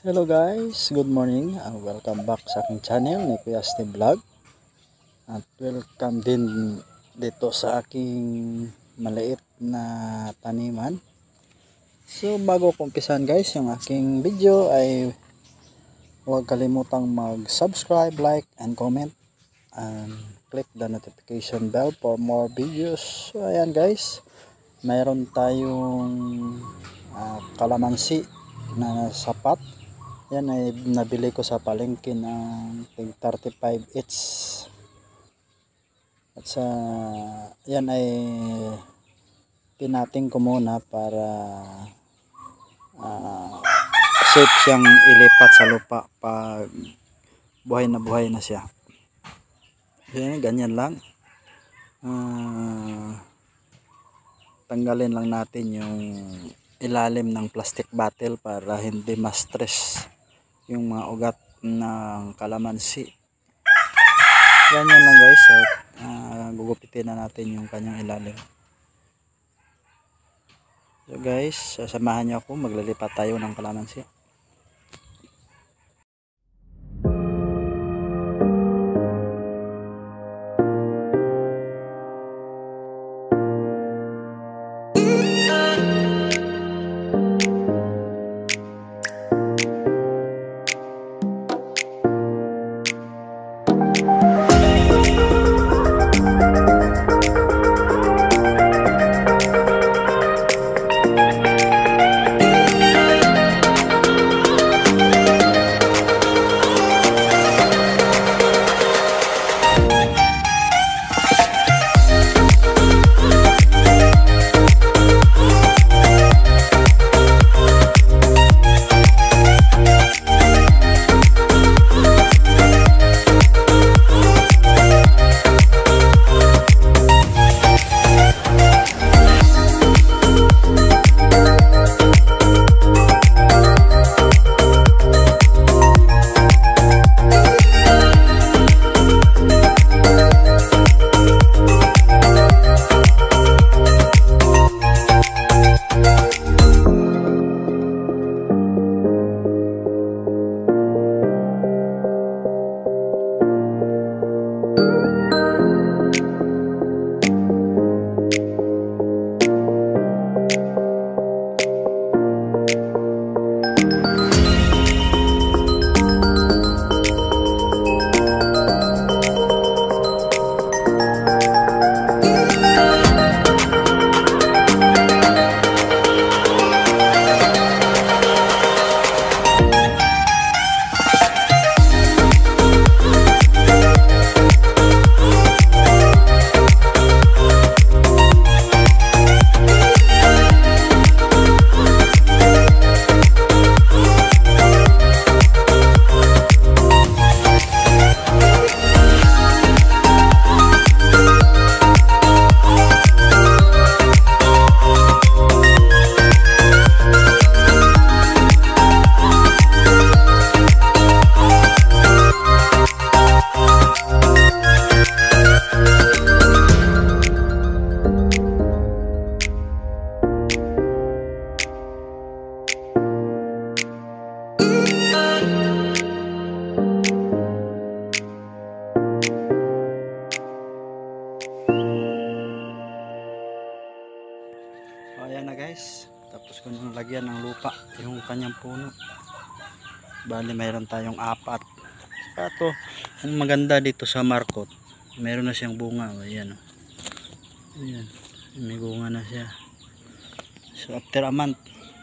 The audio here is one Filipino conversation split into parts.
Hello guys, good morning and welcome back sa aking channel ni Kuya Steve Vlog. At welcome din dito sa aking maliit na taniman. So bago ko umpisan guys yung aking video ay huwag kalimutang mag-subscribe, like and comment and click the notification bell for more videos. So ayan guys, mayroon tayong kalamansi na sapat. Yan ay nabili ko sa palengke ng 35 each. At sa yan ay pinating ko muna para safe siyang ilipat sa lupa pag buhay na siya. Yan, ganyan lang. Tanggalin lang natin yung ilalim ng plastic bottle para hindi ma-stress yung mga ugat ng kalamansi. Ganyan lang guys. At gugupitin na natin yung kanyang ilalim. So guys, sasamahan niyo ako, maglilipat tayo ng kalamansi. Ayan na guys, tapos ko nang lagyan ng lupa yung kanyang puno. Bali mayroon tayong 4. Ito, ang maganda dito sa markot, mayroon na siyang bunga. Ayan, ayan, may bunga na siya. So after a month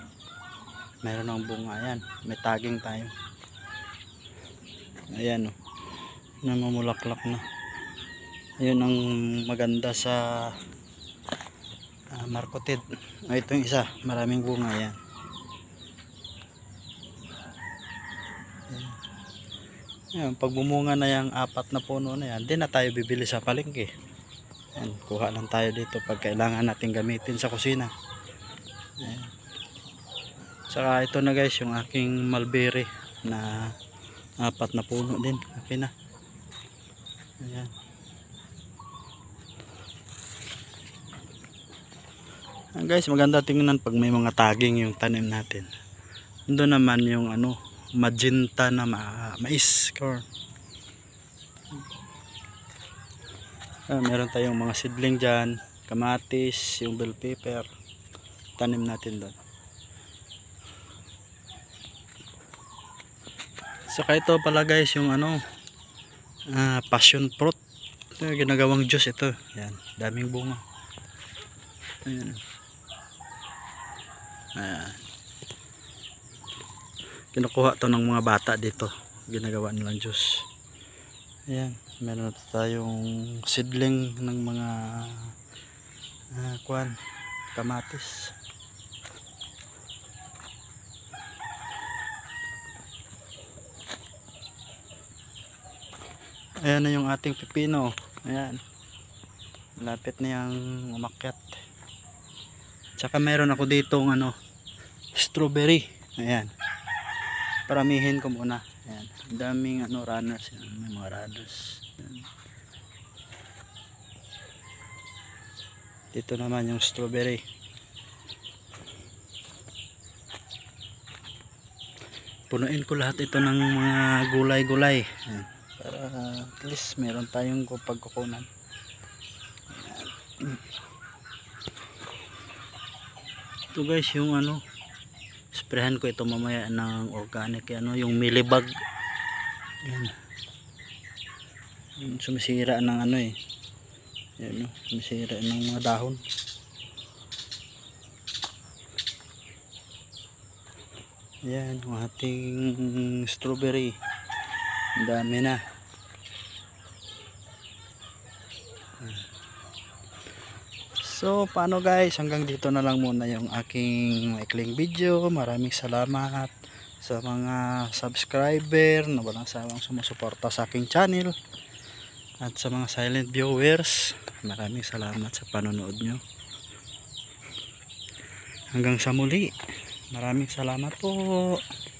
mayroon ng bunga. Ayan, may tagging tayo. Ayan, namumulaklak na. Ayun ang maganda sa markotid. Ito yung isa, maraming bunga. Yan. Yan, pag bumunga na yung 4 na puno na yan, di na tayo bibili sa palengke. Yan, kuha lang tayo dito pag kailangan natin gamitin sa kusina. Yan. Saka ito na guys yung aking mulberry na 4 na puno din. Okay na. Ayan. Guys, maganda tingnan pag may mga tagging yung tanim natin. Doon naman yung magenta na mais corn. Meron tayong mga seedling dyan, kamatis, yung bell pepper, tanim natin doon. Saka ito pala guys, yung passion fruit. Ito, ginagawang juice ito. Yan, daming bunga. Ayan. Ayan. Kinukuha to ng mga bata dito. Ginagawa nilang juice. Ayan, meron tayong seedling ng mga kamatis. Ayan na yung ating pipino. Ayan. Malapit na yung umakyat. Tsaka meron ako ditong strawberry. Ayan. Paramihin ko muna. Ayan. Ang daming runners. Ayan. May mga runners. Ayan. Dito naman yung strawberry. Punuin ko lahat ito ng mga gulay-gulay. Ayan. Para at least meron tayong pagkukunan. Ito guys yung sprayan ko ito mamaya ng organic yung milibag. Yan. Sumisira ng yan, sumisira ng mga dahon. Yan yung ating strawberry. Ang dami na. So paano guys, hanggang dito na lang muna yung aking maikling video. Maraming salamat sa mga subscriber na walang sawang sumusuporta sa aking channel, at sa mga silent viewers, maraming salamat sa panonood nyo. Hanggang sa muli, maraming salamat po.